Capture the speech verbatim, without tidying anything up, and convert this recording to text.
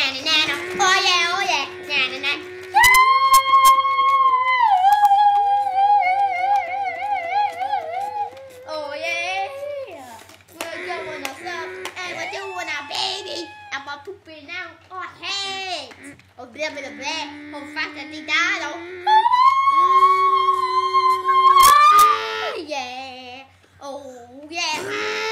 na na na. Oh yeah, oh yeah, na na na. Oh yeah. We're doing ourselves and we're doing our baby. I'm about to be now. Oh hey. Oh blah blah blah. Oh fast and đi đá đâu. Yeah. Oh yeah.